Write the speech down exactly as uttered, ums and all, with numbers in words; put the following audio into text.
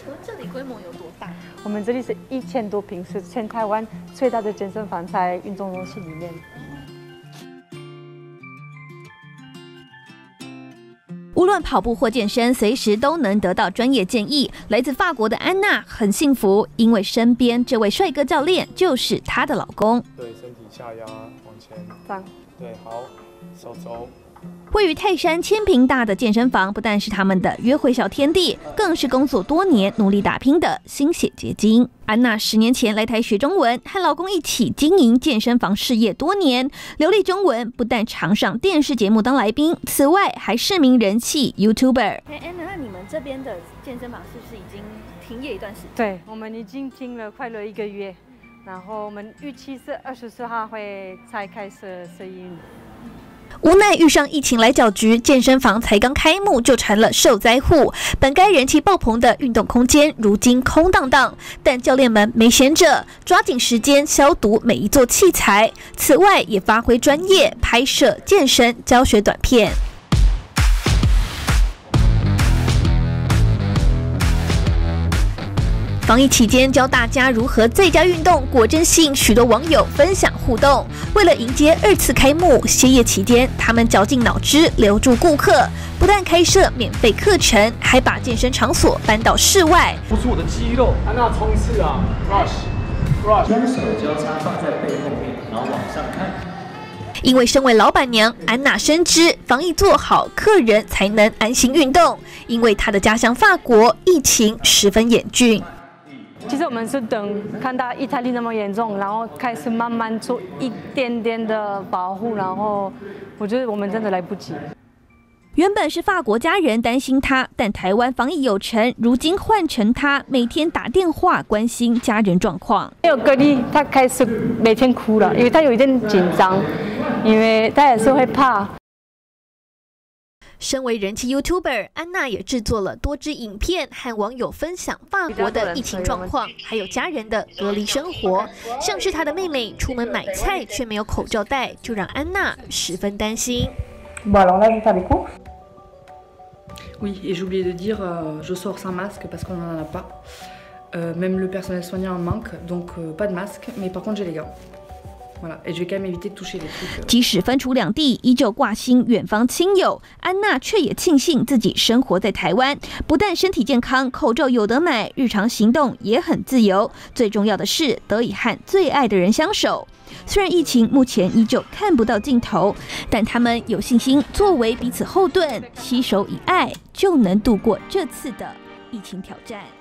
请问这里规模有多大？ 我们这里是一千多平，是全台湾最大的健身房，在运动中心里面。 无论跑步或健身，随时都能得到专业建议。来自法国的安娜很幸福，因为身边这位帅哥教练就是她的老公。 对，身体下压，往前。 这样。 对，好，手肘。 位于泰山千坪大的健身房，不但是他们的约会小天地，更是工作多年、努力打拼的心血结晶。安娜十年前来台学中文，和老公一起经营健身房事业多年，流利中文，不但常上电视节目当来宾，此外还是名人气 YouTuber。 哎，安娜，那你们这边的健身房是不是已经停业一段时间？ 对，我们已经停了快了一个月，然后我们预期是二十四号会再开始试营。 无奈遇上疫情来搅局，健身房才刚开幕就成了受灾户。本该人气爆棚的运动空间，如今空荡荡。但教练们没闲着，抓紧时间消毒每一座器材。此外，也发挥专业，拍摄健身教学短片。 防疫期间教大家如何在家运动，果真吸引许多网友分享互动。为了迎接二次开幕，歇业期间他们绞尽脑汁留住顾客，不但开设免费课程，还把健身场所搬到室外。 不是我的肌肉，安娜冲刺啊 ，rush，rush， 双手交叉放在背后面，然后往上看。 因为身为老板娘，安娜深知防疫做好，客人才能安心运动。因为她的家乡法国疫情十分严峻。 其实我们是等看到意大利那么严重，然后开始慢慢做一点点的保护，然后我觉得我们真的来不及。 原本是法国家人担心他，但台湾防疫有成，如今换成他每天打电话关心家人状况。 没有隔离，他开始每天哭了，因为他有一点紧张，因为他也是会怕。 身为人气 YouTuber， 安娜也制作了多支影片，和网友分享法国的疫情状况，还有家人的隔离生活。像是她的妹妹出门买菜却没有口罩戴，就让安娜十分担心。 Bon alors là je vais faire des courses. Oui, et j'ai oublié de dire, euh, je sors sans masque parce qu'on n'en a pas. Euh, même le personnel soignant en manque, donc euh, pas de masque, mais par contre j'ai les gants. Voilà, et je vais quand même éviter de toucher les trucs. 即使分处两地，依旧挂心远方亲友，安娜却也庆幸自己生活在台湾，不但身体健康，口罩有得买，日常行动也很自由。最重要的是，得以和最爱的人相守。虽然疫情目前依旧看不到尽头，但他们有信心作为彼此后盾，携手以爱，就能度过这次的疫情挑战。